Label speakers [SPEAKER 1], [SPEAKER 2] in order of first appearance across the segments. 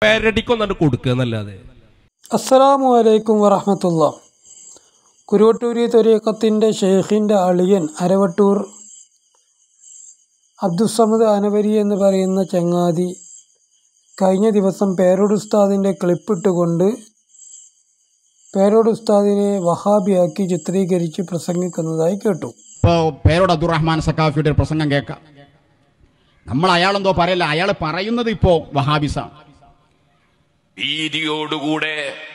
[SPEAKER 1] പേരടിക്കൊന്നു കൊടുക്കുക എന്നല്ലാതെ.
[SPEAKER 2] അസ്സലാമു അലൈക്കും വറഹ്മത്തുള്ളാ. കുരുവട്ടൂരി ത്വരീഖത്തിൻ്റെ ഷെയ്ഖിൻ്റെ അളിയൻ അരവട്ടൂർ അബ്ദുസ്സമദ് അനവരി എന്ന് പറയുന്ന ചങ്ങാതി കഴിഞ്ഞ ദിവസം പേരോട് ഉസ്താദിൻ്റെ ക്ലിപ്പിട്ടുകൊണ്ട് പേരോട് ഉസ്താദിനെ വഹാബിയാക്കി ചിത്രീകരിച്ച് പ്രസംഗിക്കുന്നതായി കേട്ടു.
[SPEAKER 3] ഇപ്പോൾ പേരോട് അബ്ദുറഹ്മാൻ സഖാഫിയുടെ ഒരു പ്രസംഗം കേൾക്കാം. നമ്മൾ അയാളെന്തോ പറയല്ല, അയാൾ പറയുന്നത് ഇപ്പോൾ വഹാബിസാണ്.
[SPEAKER 4] ഭീതിയോടുകൂടെ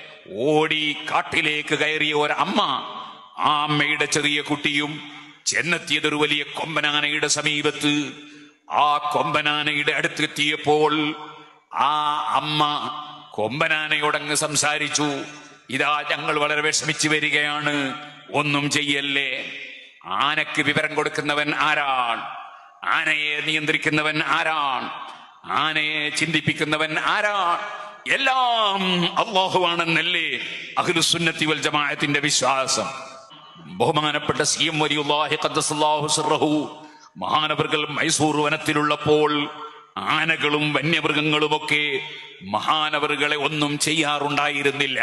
[SPEAKER 4] ഓടി കാട്ടിലേക്ക് കയറിയ ഒരമ്മ, ആ അമ്മയുടെ ചെറിയ കുട്ടിയും ചെന്നെത്തിയതൊരു വലിയ കൊമ്പനാനയുടെ സമീപത്ത്. ആ കൊമ്പനാനയുടെ അടുത്തെത്തിയപ്പോൾ ആ അമ്മ കൊമ്പനാനയോടങ്ങ് സംസാരിച്ചു. ഇതാ ഞങ്ങൾ വളരെ വിഷമിച്ചു വരികയാണ്, ഒന്നും ചെയ്യല്ലേ. ആനക്ക് വിവരം കൊടുക്കുന്നവൻ ആരാണ്? ആനയെ നിയന്ത്രിക്കുന്നവൻ ആരാണ്? ആനയെ ചിന്തിപ്പിക്കുന്നവൻ ആരാണ്? എല്ലാം അല്ലാഹുവാണെന്നല്ലേ അഹ്ലുസുന്നത്തി വൽ ജമാഅത്തിന്റെ വിശ്വാസം. ബഹുമാനപ്പെട്ട CM വലിയുല്ലാഹി ഖദ്ദസല്ലാഹു സിർറഹു മഹാനവർകൾ മൈസൂർ വനത്തിലുള്ളപ്പോൾ ആനകളും വന്യമൃഗങ്ങളുമൊക്കെ മഹാനവറുകളെ ഒന്നും ചെയ്യാറുണ്ടായിരുന്നില്ല.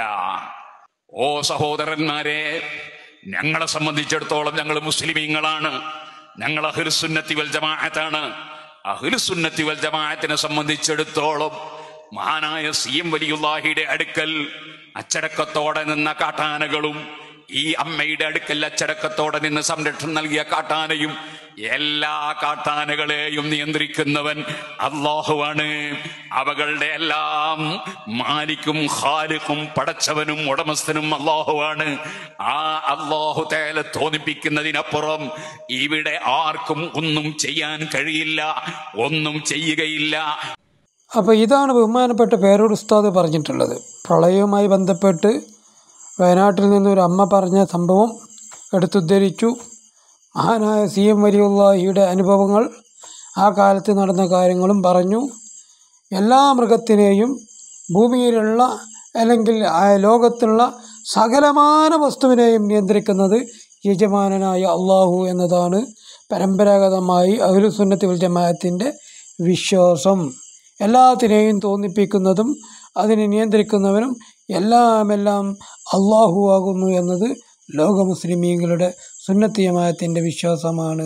[SPEAKER 4] ഓ സഹോദരന്മാരെ, ഞങ്ങളെ സംബന്ധിച്ചിടത്തോളം ഞങ്ങൾ മുസ്ലിമീങ്ങളാണ്, ഞങ്ങൾ അഹ്ലുസുന്നത്തി വൽ ജമാഅത്താണ്. അഹ്ലുസുന്നത്തി വൽ ജമാഅത്തിനെ സംബന്ധിച്ചിടത്തോളം മഹാനായ CM വലിയുല്ലാഹിയുടെ അടുക്കൽ അച്ചടക്കത്തോടെ നിന്ന കാട്ടാനകളും ഈ അമ്മയുടെ അടുക്കൽ അച്ചടക്കത്തോടെ നിന്ന് സംരക്ഷണം നൽകിയ കാട്ടാനയും എല്ലാ കാട്ടാനകളെയും നിയന്ത്രിക്കുന്നവൻ അല്ലാഹുവാണ്. അവകളുടെ എല്ലാം മാലിക്കും ഖാലിഖും പടച്ചവനും ഉടമസ്ഥനും അല്ലാഹുവാണ്. ആ അല്ലാഹു തആല തോന്നിപ്പിക്കുന്നതിനപ്പുറം ഇവിടെ ആർക്കും ഒന്നും ചെയ്യാൻ കഴിയില്ല, ഒന്നും ചെയ്യുകയില്ല.
[SPEAKER 2] അപ്പോൾ ഇതാണ് ബഹുമാനപ്പെട്ട പേരോട് ഉസ്താദ് പറഞ്ഞിട്ടുള്ളത്. പ്രളയവുമായി ബന്ധപ്പെട്ട് വയനാട്ടിൽ നിന്നൊരു അമ്മ പറഞ്ഞ സംഭവം എടുത്തുദ്ധരിച്ചു. മഹാനായ CM വലിയുല്ലാഹിയുടെ അനുഭവങ്ങൾ, ആ കാലത്ത് നടന്ന കാര്യങ്ങളും പറഞ്ഞു. എല്ലാ മൃഗത്തിനെയും ഭൂമിയിലുള്ള അല്ലെങ്കിൽ ലോകത്തുള്ള സകലമാന വസ്തുവിനെയും നിയന്ത്രിക്കുന്നത് യജമാനനായ അള്ളാഹു എന്നതാണ് പരമ്പരാഗതമായി അഹ്ലുസുന്നത്തി വൽ ജമാഅത്തിൻ്റെ വിശ്വാസം. എല്ലാത്തിനെയും തോന്നിപ്പിക്കുന്നതും അതിനെ നിയന്ത്രിക്കുന്നവനും എല്ലാം അള്ളാഹു ആകുന്നു എന്നത് ലോക മുസ്ലിമീങ്ങളുടെ സുന്നത്തി ജമാഅത്തിൻ്റെ വിശ്വാസമാണ്.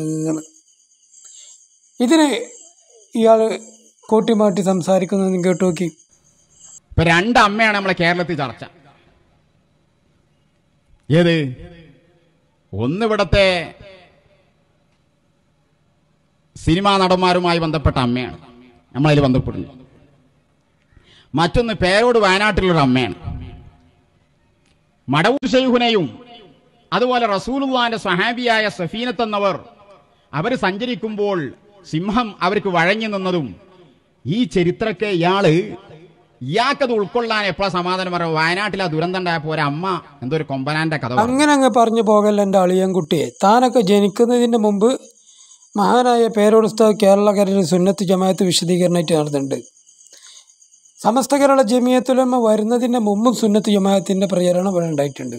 [SPEAKER 2] ഇതിനെ ഇയാൾ കോട്ടിമാട്ടി സംസാരിക്കുന്നതെന്ന് കേട്ടു നോക്കി.
[SPEAKER 3] ഇപ്പൊ രണ്ടമ്മയാണ് നമ്മളെ കേരളത്തിൽ ചർച്ച. ഏത്? ഒന്ന് ഇവിടത്തെ സിനിമാ നടന്മാരുമായി ബന്ധപ്പെട്ട അമ്മയാണ്, നമ്മളതിൽ ബന്ധപ്പെടുന്നു. മറ്റൊന്ന് പേരോട് വയനാട്ടിലുള്ളൊരു അമ്മയാണ്. മടവൂർ ശൈഖുനെയും അതുപോലെ റസൂലുള്ളാഹിന്റെ സ്വഹാബിയായ സഫീനത്ത് എന്നവർ അവർ സഞ്ചരിക്കുമ്പോൾ സിംഹം അവർക്ക് വഴങ്ങി നിന്നതും ഈ ചരിത്രമൊക്കെ ഇയാൾക്കത് ഉൾക്കൊള്ളാൻ എപ്പോഴാണ് സമാധാനം പറയുക? വയനാട്ടിൽ ആ ദുരന്തം ഉണ്ടായപ്പോൾ ഒരമ്മ എന്തോ ഒരു കൊമ്പനാന്റെ കഥ
[SPEAKER 2] അങ്ങനെ പറഞ്ഞു പോകല്ല എൻ്റെ അളിയൻകുട്ടിയെ. താനൊക്കെ ജനിക്കുന്നതിന് മുമ്പ് മഹാനായ പേരോട് ഉസ്താദ് കേരളക്കരയിൽ സുന്നത്ത് ജമാഅത്ത് വിശദീകരണമായിട്ട് നടന്നിട്ടുണ്ട്. സമസ്ത കേരള ജമിയത്തുൽ ഉലമ വരുന്നതിൻ്റെ മുമ്പും സുന്നത്ത് ജമാഅത്തിൻ്റെ പ്രചരണം ഇവിടെ ഉണ്ടായിട്ടുണ്ട്.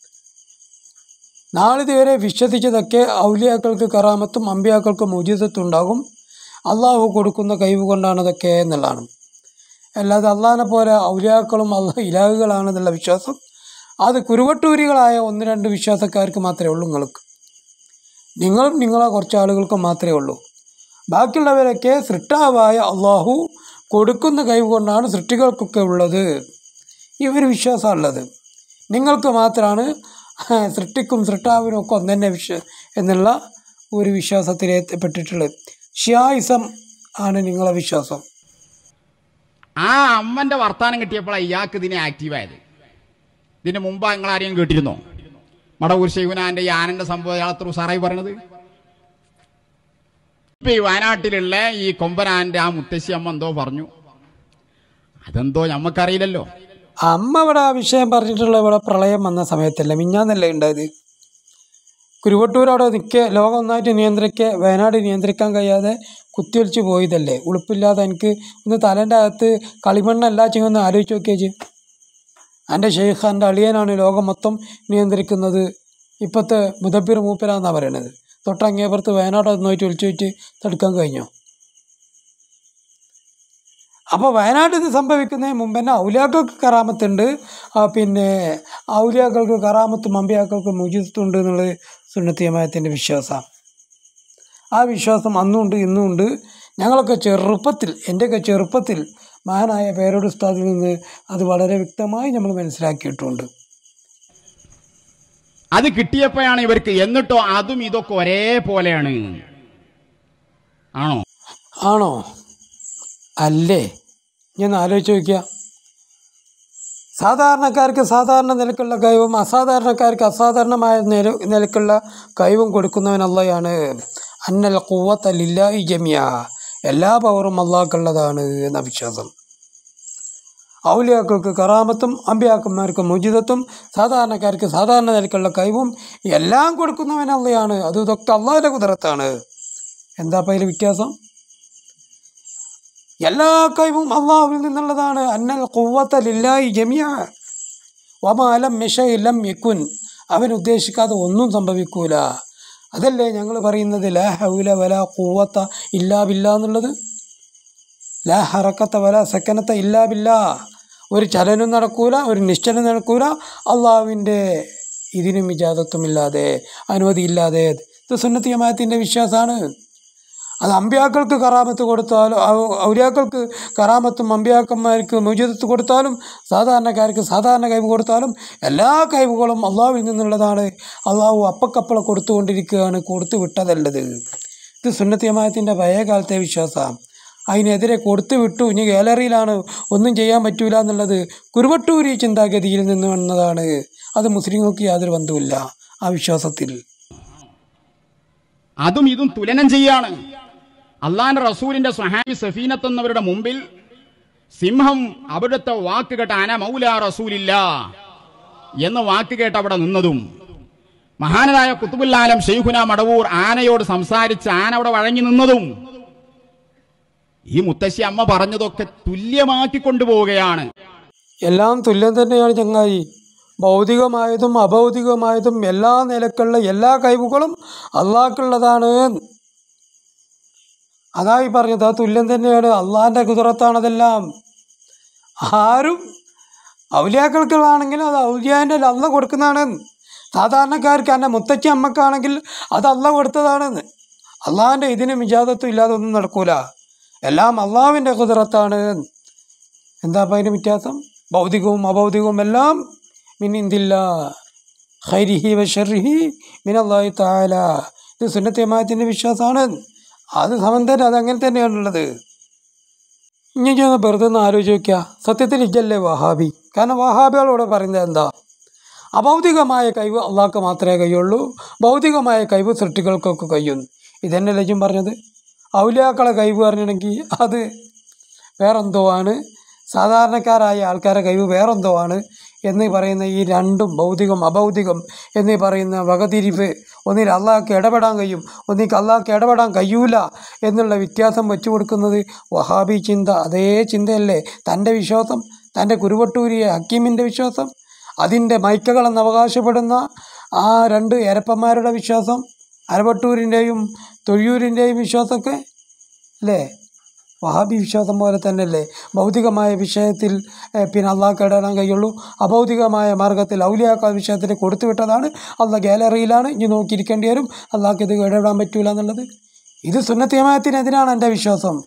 [SPEAKER 2] നാളിതുവരെ വിശ്വസിച്ചതൊക്കെ ഔലിയാക്കൾക്ക് കറാമത്തും അമ്പിയാക്കൾക്ക് മുഅ്ജിസത്തും ഉണ്ടാകും, അള്ളാഹു കൊടുക്കുന്ന കഴിവ് കൊണ്ടാണ് അതൊക്കെ എന്നുള്ളതാണ്. അല്ലാതെ അള്ളാഹിനെ പോലെ ഔലിയാക്കളും ഇലാഹുകളാണെന്നുള്ള വിശ്വാസം അത് കുരുവട്ടൂരികളായ 1-2 വിശ്വാസക്കാർക്ക് മാത്രമേ ഉള്ളൂ. നിങ്ങളും നിങ്ങളെ കുറച്ച് ആളുകൾക്ക് മാത്രമേ ഉള്ളൂ. ബാക്കിയുള്ളവരൊക്കെ സൃഷ്ടാവായ അള്ളാഹു കൊടുക്കുന്ന കഴിവ് കൊണ്ടാണ് സൃഷ്ടികൾക്കൊക്കെ ഉള്ളത്, ഈ ഒരു വിശ്വാസമുള്ളത്. നിങ്ങൾക്ക് മാത്രമാണ് സൃഷ്ടിക്കും സൃഷ്ടാവിനും ഒക്കെ ഒന്നെ എന്നുള്ള ഒരു വിശ്വാസത്തിലെത്തപ്പെട്ടിട്ടുള്ളത്. ഷിയായിസം ആണ് നിങ്ങളെ വിശ്വാസം.
[SPEAKER 3] ആ അമ്മന്റെ വർത്താനം കിട്ടിയപ്പോഴാണ് ഇയാൾക്ക് ഇതിനെ ആക്റ്റീവായത്. ഇതിന് മുമ്പ് നിങ്ങളാരെയും കേട്ടിരുന്നോ? മടവൂർ ശൈഖുനാന്റെ ഈ ആനന്റെ സംഭവം അയാളത്ര ഉസാറായി പറയണത്. ഇപ്പൊ ഈ വയനാട്ടിലുള്ള ഈ കൊമ്പനാന്റെ ആ മുത്തശ്ശി അമ്മ എന്തോ പറഞ്ഞു, അതെന്തോ ഞമ്മക്കറിയില്ലല്ലോ.
[SPEAKER 2] അമ്മ ഇവിടെ ആ വിഷയം പറഞ്ഞിട്ടുള്ള ഇവിടെ പ്രളയം വന്ന സമയത്തല്ല, മിഞ്ഞാന്നല്ലേ ഉണ്ടായത്. കുരുവട്ടൂർ അവിടെ ലോകം ഒന്നായിട്ട് വയനാട് നിയന്ത്രിക്കാൻ കഴിയാതെ കുത്തിയൊലിച്ച് പോയതല്ലേ. ഉളുപ്പില്ലാതെ എനിക്ക് ഒന്ന് തലേൻ്റെ അകത്ത് കളിമണ്ണല്ല ചെയ്യുമെന്ന് ആലോചിച്ച് നോക്കിയേച്ച്. എൻ്റെ ഷെയ്ഖ് എൻ്റെ അളിയനാണ് ലോകം മൊത്തം നിയന്ത്രിക്കുന്നത്, ഇപ്പോഴത്തെ മുദബ്ബിർ മൂപ്പരാന്നാണ് പറയണത്. തൊട്ടങ്ങേപ്പുറത്ത് വയനാട് നോയിട്ട് ഒളിച്ചു വെച്ച് തടുക്കാൻ കഴിഞ്ഞോ? അപ്പോൾ വയനാട്ടിൽ ഇത് സംഭവിക്കുന്നതിന് മുമ്പ് തന്നെ ഔലിയാക്കൾക്ക് കറാമത്തുണ്ട്, പിന്നെ ഔലിയാക്കൾക്ക് കറാമത്തും അമ്പിയാക്കൾക്ക് മുജിത്തുണ്ട് എന്നുള്ളത് സുന്നത്ത് ജമാഅത്തിൻ്റെ വിശ്വാസമാണ്. ആ വിശ്വാസം അന്നുണ്ട് ഇന്നുമുണ്ട്. ഞങ്ങളൊക്കെ ചെറുപ്പത്തിൽ, എൻ്റെയൊക്കെ ചെറുപ്പത്തിൽ മഹാനായ പേരോട് ഉസ്താദിൽ നിന്ന് അത് വളരെ വ്യക്തമായി നമ്മൾ മനസ്സിലാക്കിയിട്ടുണ്ട്.
[SPEAKER 3] അത് കിട്ടിയപ്പോഴാണ് ഇവർക്ക്, എന്നിട്ടോ അതും ഇതൊക്കെ ഒരേപോലെയാണ്.
[SPEAKER 2] ആണോ? അല്ലേ? ഞാൻ ആലോചിച്ച് നോക്കിയ, സാധാരണക്കാർക്ക് സാധാരണ നിലക്കുള്ള കഴിവും അസാധാരണക്കാർക്ക് അസാധാരണമായ നിലക്കുള്ള കഴിവും കൊടുക്കുന്നവൻ അള്ളയാണ്. അന്നൽ ഖുവ്വത ലില്ലാഹി ജമിഅ, എല്ലാ പവറും അള്ളാഹ്ക്കുള്ളതാണ് എന്ന വിശ്വാസം. ഔലിയാക്കൾക്ക് കറാമത്തും അമ്പിയാക്കന്മാർക്ക് മുജിദത്തും സാധാരണക്കാർക്ക് സാധാരണ നിലക്കുള്ള കഴിവും എല്ലാം കൊടുക്കുന്നവൻ അള്ളയാണ്. അത് ഇതൊക്കെ അള്ളാഹിൻ്റെ കുദറത്താണ്. എന്താ അപ്പോൾ അതിൽ വ്യത്യാസം? എല്ലാ കഴിവും അള്ളാഹുവിൽ നിന്നുള്ളതാണ്. അന്നൽ ഖുവ്വത ലില്ലാഹി ജമിഅ വമാ ലം യശഇ ലം യകുൻ, അവൻ ഉദ്ദേശിക്കാതെ ഒന്നും സംഭവിക്കൂല. അതല്ലേ ഞങ്ങൾ പറയുന്നത് ലാ ഹൗല വലാ ഖുവ്വത ഇല്ലാ ബില്ലാ എന്നുള്ളത്. ലാ ഹറക്കത്ത വലാ സക്കനത്ത ഇല്ലാ ബില്ലാ, ഒരു ചലനം നടക്കൂല, ഒരു നിശ്ചലനം നടക്കൂല അള്ളാഹുവിൻ്റെ ഇതിനും ഇജാദത്തുമില്ലാതെ, അനുമതിയില്ലാതെ. ഇത് സുന്നത്ത് ജമാഅത്തിൻ്റെ വിശ്വാസമാണ്. അത് അമ്പിയാക്കൾക്ക് കറാമത്ത് കൊടുത്താലും ഔലിയാക്കൾക്ക് കറാമത്തും അമ്പിയാക്കന്മാർക്ക് മുജിദത്ത് കൊടുത്താലും സാധാരണക്കാർക്ക് സാധാരണ കഴിവ് കൊടുത്താലും എല്ലാ കഴിവുകളും അള്ളാഹുവിൽ നിന്നുള്ളതാണ്. അള്ളാഹു അപ്പക്കപ്പള കൊടുത്തുകൊണ്ടിരിക്കുകയാണ്, കൊടുത്തു വിട്ടതല്ലത്. ഇത് സുന്നത്ത് ജമാഅത്തിൻ്റെ പഴയ കാലത്തെ വിശ്വാസമാണ്. അതിനെതിരെ കൊടുത്തു വിട്ടു, ഇനി ഗാലറിയിലാണ്, ഒന്നും ചെയ്യാൻ പറ്റൂല എന്നുള്ളത് കുരുവട്ടൂരി ചിന്താഗതിയിൽ നിന്ന് വന്നതാണ്. അത് മുസ്ലിങ്ങൾക്ക് യാതൊരു ബന്ധവുമില്ല ആ വിശ്വാസത്തിൽ.
[SPEAKER 3] അതും ഇതും തുലനം ചെയ്യാണ്. അള്ളാന്റെ റസൂലിന്റെ സ്വഹാബി സഫീനത്ത് എന്നവരുടെ മുമ്പിൽ സിംഹം അവിടുത്തെ വാക്ക് കേട്ട അന മൗലാ റസൂലില്ല എന്ന വാക്ക് കേട്ട് അവിടെ നിന്നതും, മഹാനായ ഖുത്ബുൽ ആലം ശൈഖുന മടവൂർ ആനയോട് സംസാരിച്ച് ആന അവിടെ വഴങ്ങി നിന്നതും, ഈ മുത്തശ്ശി അമ്മ പറഞ്ഞതൊക്കെ തുല്യമാക്കി കൊണ്ടുപോവുകയാണ്.
[SPEAKER 2] എല്ലാം തുല്യം തന്നെയാണ് ചങ്ങായി. ഭൗതികമായതും അഭൗതികമായതും എല്ലാ നിലക്കുള്ള എല്ലാ കഴിവുകളും അള്ളാഹ്ക്കുള്ളതാണ്. അതായി പറഞ്ഞത്, ആ തുല്യം തന്നെയാണ്. അള്ളാഹിൻ്റെ കുദറത്താണതെല്ലാം. ആരും ഔലിയാക്കൾക്കുള്ളതാണെങ്കിൽ അത് ഔലിയാൻ്റെ അള്ളാഹ് കൊടുക്കുന്നതാണ്. സാധാരണക്കാർക്ക് എൻ്റെ മുത്തച്ഛി അമ്മക്കാണെങ്കിൽ അത് അള്ളാഹ് കൊടുത്തതാണ്. അള്ളാഹിൻ്റെ ഇതിനും ഇജാദത്തും ഇല്ലാതെ ഒന്നും നടക്കൂല. എല്ലാം അള്ളാഹുവിൻ്റെ കുദറത്താണ്. എന്താ അപ്പം അതിൻ്റെ വ്യത്യാസം? ഭൗതികവും അഭൗതികവും എല്ലാം മിൻ ഇന്ദില്ലാ ഖൈരിഹി വശർരിഹി മിനല്ലാഹി തആല. ഇത് സുന്നത്ത് ജമാഅത്തിൻ്റെ വിശ്വാസമാണ്. അത് സമന്തൻ, അതങ്ങനെ തന്നെയാണുള്ളത്. ഇനി ഞാൻ വെറുതെ ഒന്ന് ആലോചിച്ച് നോക്കിയാൽ, സത്യത്തിൽ ഇജല്ലേ വഹാബി? കാരണം വഹാബികളോട് പറയുന്നത് എന്താ? അഭൗതികമായ കഴിവ് അള്ളാഹ്ക്ക് മാത്രമേ കഴിയുള്ളൂ, ഭൗതികമായ കഴിവ് സൃഷ്ടികൾക്കൊക്കെ കഴിയുന്നു. ഇതന്നെ ലജ്യം പറഞ്ഞത്. ഔലിയാക്കളെ കഴിവ് പറഞ്ഞിട്ടുണ്ടെങ്കിൽ അത് വേറെന്തോ ആണ്, സാധാരണക്കാരായ ആൾക്കാരെ കഴിവ് വേറെന്തോ ആണ് എന്ന് പറയുന്ന ഈ രണ്ടും, ഭൗതികം അഭൗതികം എന്ന് പറയുന്ന വകതിരിവ്, ഒന്നിൽ അള്ളാഹ്ക്ക് ഇടപെടാൻ കഴിയും, ഒന്നിൽ അള്ളാഹ്ക്ക് ഇടപെടാൻ കഴിയൂല എന്നുള്ള വ്യത്യാസം വെച്ചു കൊടുക്കുന്നത് വഹാബി ചിന്ത. അതേ ചിന്തയല്ലേ തൻ്റെ വിശ്വാസം, തൻ്റെ കുരുവട്ടൂരിയ ഹക്കീമിൻ്റെ വിശ്വാസം, അതിൻ്റെ മൈക്കകളെന്ന് അവകാശപ്പെടുന്ന ആ രണ്ട് എരപ്പന്മാരുടെ വിശ്വാസം, അരവട്ടൂരിൻ്റെയും തൊഴിയൂരിൻ്റെയും വിശ്വാസമൊക്കെ അല്ലേ വഹാബി വിശ്വാസം പോലെ തന്നെയല്ലേ. ഭൗതികമായ വിഷയത്തിൽ പിന്നെ അള്ളാഹ്ക്ക് ഇടപെടാൻ കഴിയുള്ളൂ, അഭൗതികമായ മാർഗത്തിൽ ഔലിയാക്ക വിഷയത്തിന് കൊടുത്തുവിട്ടതാണ്. അള്ളാഹ് ഗാലറിയിലാണ്, ഇനി നോക്കിയിരിക്കേണ്ടി വരും, അള്ളാഹ്ക്ക് ഇത് ഇടപെടാൻ പറ്റൂല എന്നുള്ളത്. ഇത് സുന്നത്ത് ജമാഅത്തിനെതിരാണ് എൻ്റെ വിശ്വാസം.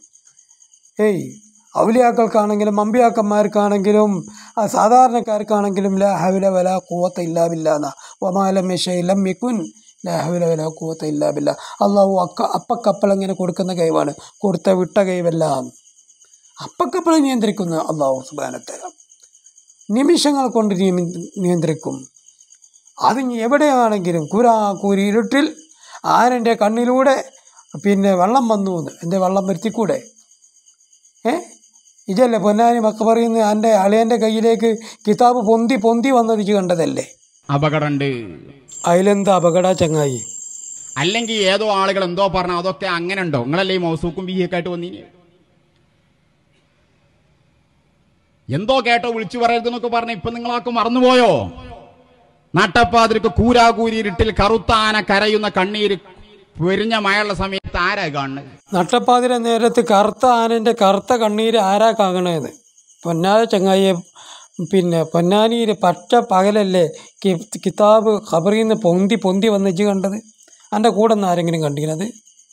[SPEAKER 2] ഔലിയാക്കൾക്കാണെങ്കിലും അമ്പിയാക്കന്മാർക്കാണെങ്കിലും സാധാരണക്കാർക്കാണെങ്കിലും ലാ ഹൗല വലാ ഖുവത ഇല്ലാ ബില്ലാ വമാ ലം യശഇ ലം യകുൻ ലാ ഹൗല വലാ ഖുവത ഇല്ലാ ബില്ലാ. അള്ളാഹു അപ്പക്കപ്പളിങ്ങനെ കൊടുക്കുന്ന കഴിവാണ്, കൊടുത്ത വിട്ട കഴിവെല്ലാം. അപ്പക്കപ്പളെ നിയന്ത്രിക്കുന്ന അള്ളാഹു സുബ്ഹാനഹു വ തആല നിമിഷങ്ങൾ കൊണ്ട് നിയന്ത്രിക്കും. അത് എവിടെയാണെങ്കിലും കൂരി ഇരുട്ടിൽ ആനൻ്റെ കണ്ണിലൂടെ പിന്നെ വെള്ളം വന്നു എന്ന്, എൻ്റെ വെള്ളം വരുത്തിക്കൂടെ? ഇതല്ലേ പൊന്നാനി മക്ക പറയുന്നത്, എൻ്റെ അളിയൻ്റെ കയ്യിലേക്ക് കിതാബ് പൊന്തി വന്നത് ഇജ് കണ്ടതല്ലേ?
[SPEAKER 3] അപകടമുണ്ട്.
[SPEAKER 2] അതിലെന്താ അപകട ചങ്ങായി?
[SPEAKER 3] അല്ലെങ്കിൽ ഏതോ ആളുകൾ എന്തോ പറഞ്ഞ അതൊക്കെ അങ്ങനെ ഉണ്ടോ? നിങ്ങളല്ലേ ഈ മൗസൂക്കും ബിഹിയൊക്കെ ആയിട്ട് വന്നീന്? എന്തോ കേട്ടോ വിളിച്ചു പറയരുതെന്നൊക്കെ പറഞ്ഞ് ഇപ്പൊ നിങ്ങളാക്കും മറന്നുപോയോ? നട്ടപ്പാതിരിക്ക് കൂരാകൂരി ഇരുട്ടിൽ കറുത്ത ആന കരയുന്ന കണ്ണീര് പൊരിഞ്ഞ മഴയുള്ള സമയത്ത് ആരാ കാണുന്നത്?
[SPEAKER 2] നട്ടപ്പാതിര നേരത്ത് കറുത്ത ആനൻ്റെ കറുത്ത കണ്ണീര് ആരാ കാകണേന്ന്? പൊന്നാര ചങ്ങായിയെ, പിന്നെ പൊന്നാനിയിൽ പച്ച പകലല്ലേ കിതാബ് ഖബറിൽ നിന്ന് പൊന്തി പൊന്തി വന്നിച്ച് കണ്ടത്? എൻ്റെ കൂടെ നിന്ന് ആരെങ്കിലും കണ്ടിരുന്നത്?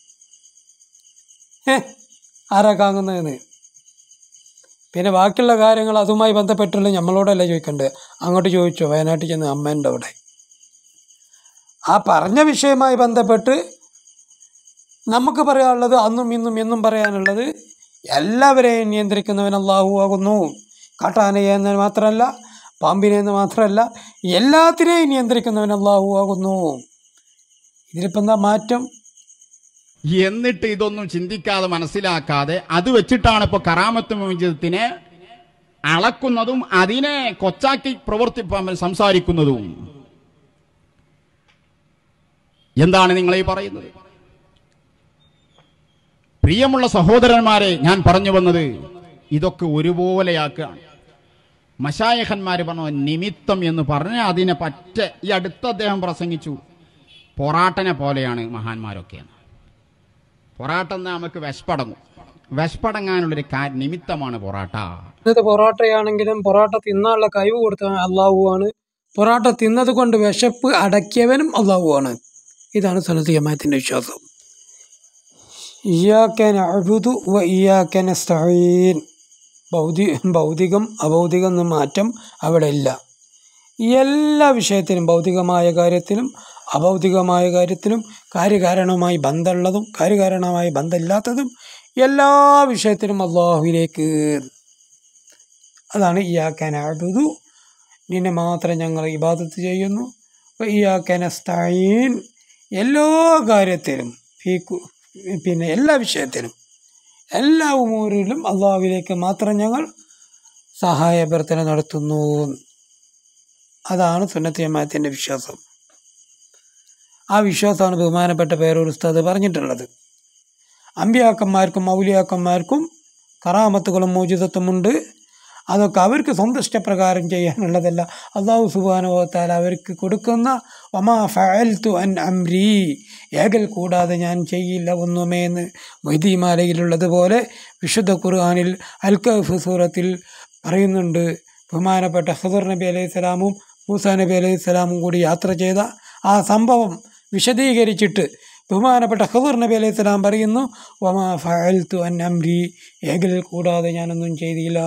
[SPEAKER 2] ആരാ കാങ്ങുന്നതെന്ന്? പിന്നെ ബാക്കിയുള്ള കാര്യങ്ങൾ അതുമായി ബന്ധപ്പെട്ടുള്ള നമ്മളോടല്ല ചോദിക്കേണ്ടത്, അങ്ങോട്ട് ചോദിച്ചോ വയനാട്ടിൽ ചെന്ന് അമ്മേൻ്റെ അവിടെ. ആ പറഞ്ഞ വിഷയവുമായി ബന്ധപ്പെട്ട് നമുക്ക് പറയാനുള്ളത് അന്നും ഇന്നും എന്നും പറയാനുള്ളത്, എല്ലാവരെയും നിയന്ത്രിക്കുന്നവൻ അല്ലാഹു ആകുന്നു. കാട്ടാനയെ എന്ന് മാത്രമല്ല, പാമ്പിനെ എന്ന് മാത്രമല്ല, എല്ലാത്തിനെയും നിയന്ത്രിക്കുന്നവൻ അല്ലാഹു ആകുന്നു. ഇതിലിപ്പോൾ എന്താ മാറ്റം?
[SPEAKER 3] എന്നിട്ട് ഇതൊന്നും ചിന്തിക്കാതെ മനസ്സിലാക്കാതെ അത് വെച്ചിട്ടാണ് ഇപ്പോൾ കറാമത്ത് മുഅ്ജിസത്തിനെ അളക്കുന്നതും അതിനെ കൊച്ചാക്കി സംസാരിക്കുന്നതും. എന്താണ് നിങ്ങളീ പറയുന്നത്? പ്രിയമുള്ള സഹോദരന്മാരെ, ഞാൻ പറഞ്ഞു വന്നത് ഇതൊക്കെ ഒരുപോലെയാക്കുകയാണ്. മശായിഖന്മാർ പറഞ്ഞ നിമിത്തം എന്ന് പറഞ്ഞ് അതിനെ ഈ അടുത്ത അദ്ദേഹം പ്രസംഗിച്ചു, പൊറാട്ടനെ പോലെയാണ് മഹാന്മാരൊക്കെ. പൊറാട്ട എന്നാൽ നമുക്ക് വിശപ്പടങ്ങും. വിശപ്പടങ്ങാനുള്ളൊരു നിമിത്തമാണ് പൊറാട്ട.
[SPEAKER 2] ഇന്നത്തെ പൊറാട്ടയാണെങ്കിലും പൊറാട്ട തിന്നാനുള്ള കഴിവ് കൊടുത്തവൻ അല്ലാഹു ആണ്. പൊറാട്ട തിന്നത് കൊണ്ട് വിശപ്പ് അടക്കിയവനും അല്ലാഹു ആണ്. ഇതാണ് സുന്നത്ത് ജമാഅത്തിന്റെ വിശ്വാസം. ഇയ്യാക നഅ്ബുദു വ ഇയ്യാക നസ്തഈൻ. ഭൗതികം അഭൗതികം എന്ന മാറ്റം അവിടെ ഇല്ല. എല്ലാ വിഷയത്തിലും, ഭൗതികമായ കാര്യത്തിലും അഭൗതികമായ കാര്യത്തിലും, കാര്യകാരണവുമായി ബന്ധമുള്ളതും കാര്യകാരണവുമായി ബന്ധമില്ലാത്തതും, എല്ലാ വിഷയത്തിലും അല്ലാഹുവിലേക്ക്. അതാണ് ഇയ്യാക നഅ്ബുദു, നിന്നെ മാത്രം ഞങ്ങൾ ഇബാദത്ത് ചെയ്യുന്നു. ഇയ്യാക നസ്തഈൻ, എല്ലാ കാര്യത്തിലും, പിന്നെ എല്ലാ വിഷയത്തിലും, എല്ലാ ഉമൂരിലും അല്ലാഹുവിലേക്ക് മാത്രം ഞങ്ങൾ സഹായാഭ്യർത്ഥന നടത്തുന്നു. അതാണ് സുന്നത്ത് ജമാഅത്തിന്റെ വിശ്വാസം. ആ വിശ്വാസമാണ് ബഹുമാനപ്പെട്ട പേരൂർ ഉസ്താദ് പറഞ്ഞിട്ടുള്ളത്. അമ്പിയാക്കന്മാർക്കും ഔലിയാക്കന്മാർക്കും കറാമത്തുകളും മോചിതത്വമുണ്ട്. അതൊക്കെ അവർക്ക് സ്വന്തം ഇഷ്ടപ്രകാരം ചെയ്യാനുള്ളതല്ല. അല്ലാഹു സുബ്ഹാനഹു വ തആല അവർക്ക് കൊടുക്കുന്ന വമാ ഫഅൽതു അൻ അംരി, ഏകൽ കൂടാതെ ഞാൻ ചെയ്യില്ല ഒന്നുമേ എന്ന് മൊയ്തീമാലയിലുള്ളതുപോലെ വിശുദ്ധ ഖുർആനിൽ അൽ കഹ്ഫ് സൂറത്തിൽ പറയുന്നുണ്ട്. ബഹുമാനപ്പെട്ട ഖദർ നബി അലൈഹി സ്വലാമും മൂസാ നബി അലൈഹി സ്വലാമും കൂടി യാത്ര ചെയ്ത ആ സംഭവം വിശദീകരിച്ചിട്ട് ബഹുമാനപ്പെട്ട ഖദർ നബി അലൈഹി സ്വലാം പറയുന്നു, വമാ ഫഅൽതു അൻ അംരി, ഏകൽ കൂടാതെ ഞാനൊന്നും ചെയ്തില്ല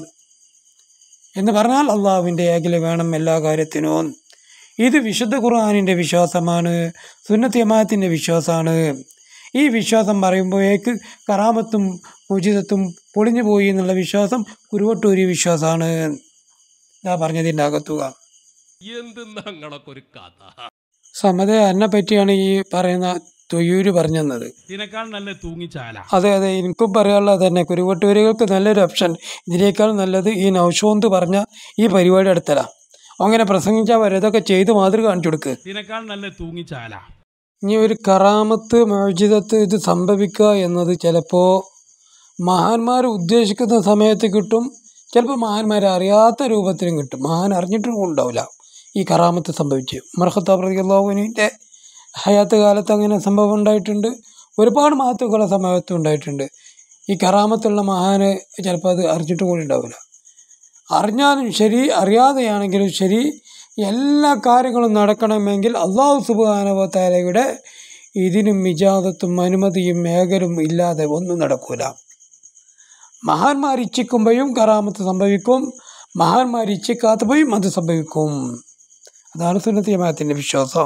[SPEAKER 2] എന്ന് പറഞ്ഞാൽ അള്ളാഹുവിൻ്റെ ഏകൽ വേണം എല്ലാ കാര്യത്തിനും. ഇത് വിശുദ്ധ ഖുർആനിൻ്റെ വിശ്വാസമാണ്, സുന്നത്ത് ജമാഅത്തിൻ്റെ വിശ്വാസമാണ്. ഈ വിശ്വാസം പറയുമ്പോഴേക്ക് കറാമത്തും മുജിദത്തും പൊളിഞ്ഞു പോയി എന്നുള്ള വിശ്വാസം കുരുവട്ടൂരി വിശ്വാസമാണ്. ഇതാ പറഞ്ഞതിൻ്റെ അകത്തുക.
[SPEAKER 1] എന്തെന്നങ്ങളൊക്കെ ഒരു കഥ.
[SPEAKER 2] സമതെ എന്നെ പറ്റിയാണ് ഈ പറയുന്ന തൊയ്യൂര് പറഞ്ഞത്.
[SPEAKER 5] ഇതിനേക്കാൾ നല്ല തൂങ്ങിച്ചാല.
[SPEAKER 2] അതെ, എനിക്കും പറയാനുള്ളത് തന്നെ. കുരുവട്ടൂരുകൾക്ക് നല്ലൊരു ഓപ്ഷൻ, ഇതിനേക്കാൾ നല്ലത് ഈ നൗഷോന്ത് പറഞ്ഞ ഈ പരിപാടി എടുത്തരാം. അങ്ങനെ പ്രസംഗിച്ചാൽ വരെ ഇതൊക്കെ ചെയ്ത് മാതൃക കാണിച്ചു കൊടുക്കുക.
[SPEAKER 5] ഇതിനേക്കാൾ നല്ല തൂങ്ങിച്ചാല.
[SPEAKER 2] ഇനി ഒരു കറാമത്ത് മുഅ്ജിസത്ത് ഇത് സംഭവിക്കുക എന്നത് ചിലപ്പോൾ മഹാന്മാർ ഉദ്ദേശിക്കുന്ന സമയത്ത് കിട്ടും, ചിലപ്പോൾ മഹാന്മാരെ അറിയാത്ത രൂപത്തിലും കിട്ടും. മഹാൻ അറിഞ്ഞിട്ടും ഉണ്ടാവില്ല ഈ കറാമത്ത് സംഭവിച്ചു. ഉമർ ഖത്താബ് റളിയല്ലാഹു അൻഹുവിൻ്റെ ഹയാത്ത് കാലത്ത് അങ്ങനെ സംഭവം ഉണ്ടായിട്ടുണ്ട്. ഒരുപാട് മഹത്തുക്കളുടെ സമയത്തും ഉണ്ടായിട്ടുണ്ട്. ഈ കറാമത്തുള്ള മഹാന് ചിലപ്പോൾ അത് അറിഞ്ഞിട്ടും കൂടി ഉണ്ടാവില്ല. അറിഞ്ഞാലും ശരി അറിയാതെയാണെങ്കിലും ശരി, എല്ലാ കാര്യങ്ങളും നടക്കണമെങ്കിൽ അല്ലാഹു സുബ്ഹാനഹു വ തആലയുടെ ഇതിനും ഇജാദത്തും അനുമതിയും മേഖലും ഇല്ലാതെ ഒന്നും നടക്കൂല. മഹാന്മാർ ഇച്ഛിക്കുമ്പോഴും കറാമത്ത് സംഭവിക്കും, മഹാന്മാർ ഇച്ഛിക്കാത്തപ്പോഴും അത് സംഭവിക്കും. അതാണ് സുന്നത്ത് ജമാഅത്തിൻ്റെ വിശ്വാസം.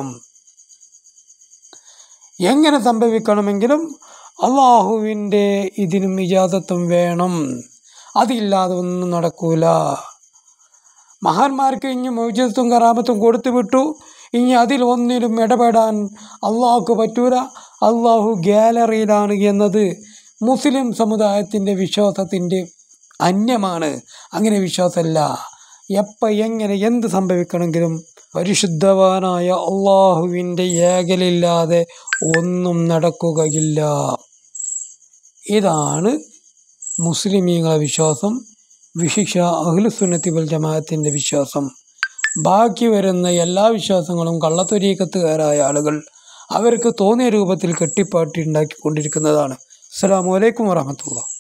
[SPEAKER 2] എങ്ങനെ സംഭവിക്കണമെങ്കിലും അള്ളാഹുവിൻ്റെ ഇതിനും ഇജാദത്തും വേണം, അതില്ലാതെ ഒന്നും നടക്കൂല. മഹാന്മാർക്ക് ഇനി മുഅ്ജിസത്തും കറാമത്തും കൊടുത്തു വിട്ടു, ഇനി അതിൽ ഒന്നിലും ഇടപെടാൻ അള്ളാഹുക്ക് പറ്റൂല, അള്ളാഹു ഗാലറിയിലാണ് എന്നത് മുസ്ലിം സമുദായത്തിൻ്റെ വിശ്വാസത്തിൻ്റെ അന്യമാണ്. അങ്ങനെ വിശ്വാസമല്ല. എപ്പോൾ എങ്ങനെ എന്ത് സംഭവിക്കണമെങ്കിലും പരിശുദ്ധവാനായ അള്ളാഹുവിൻ്റെ ഏകലില്ലാതെ ഒന്നും നടക്കുകയില്ല. ഇതാണ് മുസ്ലിമീങ്ങളുടെ വിശ്വാസം, വിശിക്ഷ അഹ്ലുസുന്നത്തി വൽ ജമാഅത്തിൻ്റെ വിശ്വാസം. ബാക്കി വരുന്ന എല്ലാ വിശ്വാസങ്ങളും കള്ളത്വരീക്കത്തുകാരായ ആളുകൾ അവർക്ക് തോന്നിയ രൂപത്തിൽ കെട്ടിപ്പാട്ടി ഉണ്ടാക്കിക്കൊണ്ടിരിക്കുന്നതാണ്. അസ്സലാമു അലൈക്കും വറഹ്മത്തുള്ളാഹി.